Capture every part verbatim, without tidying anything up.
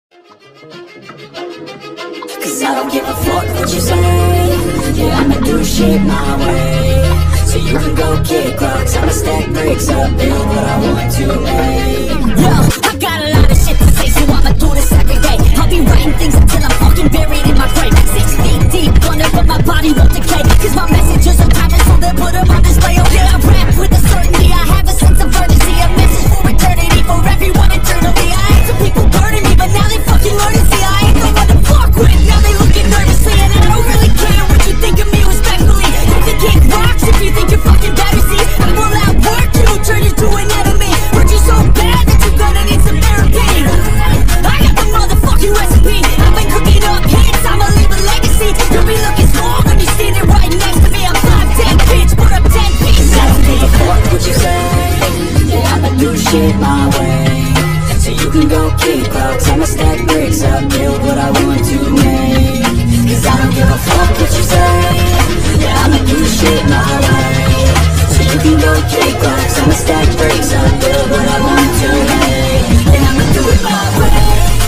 Cause I don't give a fuck what you say. Yeah, I'ma do shit my way. So you can go kick rocks, I'ma stack bricks up, build what I want to make. Yo, I got a lot of shit to say, so I'ma do this every day. I'll be writing things until I'm fucking buried in my grave. Six feet deep, wonder but my body won't decay. Cause my messages are timeless, so they'll put them on display. Oh yeah, I rap with a certainty, I have a sense of urgency. A message for eternity, for everyone eternally. I had some people burning me, but now they fucking learn to see I ain't the one to fuck with. Now they looking nervously, and I don't really care what you think of me respectfully. You can kick rocks if you think you're fucking better, see. I will outwork you, turn you to an enemy. Hurt you so bad that you're gonna need some therapy. I got the motherfucking recipe. I've been cooking up hits, I'ma leave a legacy. You'll be looking small when you're standing right next to me. I'm five ten, bitch, put up ten pieces. I don't give a fuck what you say. Yeah, I'ma do shit my way. So you can go kick rocks, I'ma stack bricks up, build what I want to make. Cause I don't give a fuck what you say. Yeah, I'ma do shit my way. So you can go kick rocks, I'ma stack bricks up, build what I want to make. Yeah, I'ma do it my way.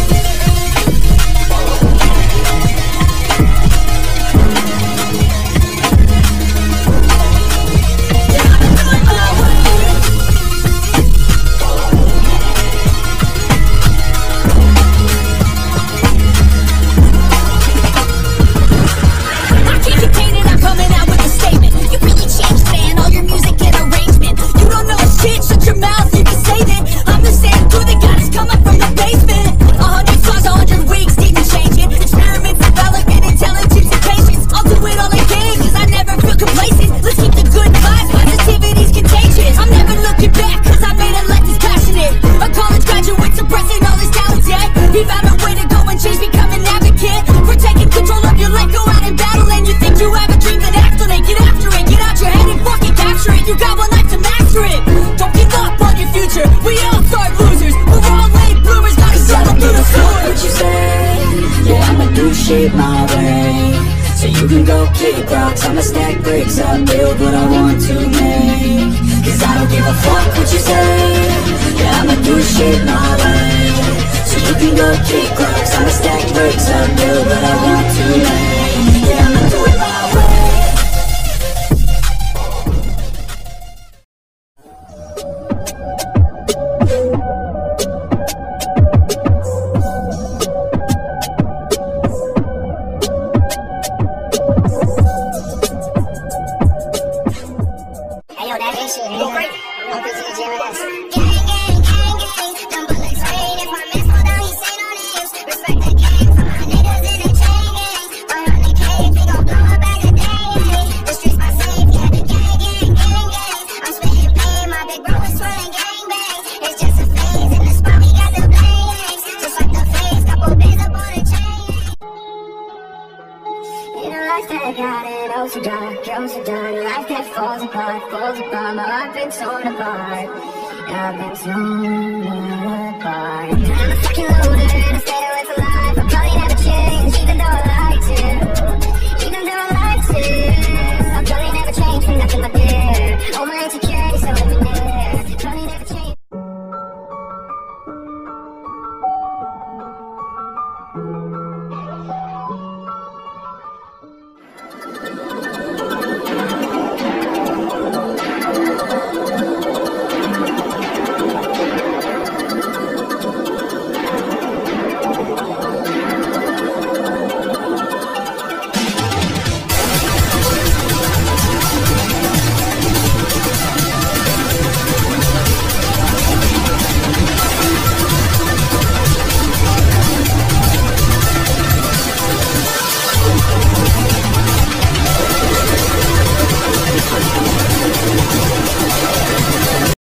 Shit my way. So you can go kick rocks, I'ma stack bricks up, build what I want to make. Cause I don't give a fuck what you say. Yeah, I'ma do shit my way. So you can go kick rocks, I'ma stack bricks up, build what I want to make. Yeah, I'ma do it my way. So dark, you're so dark, life that falls apart, falls apart, my life been torn apart, I've been torn apart. I'm a fucking loader.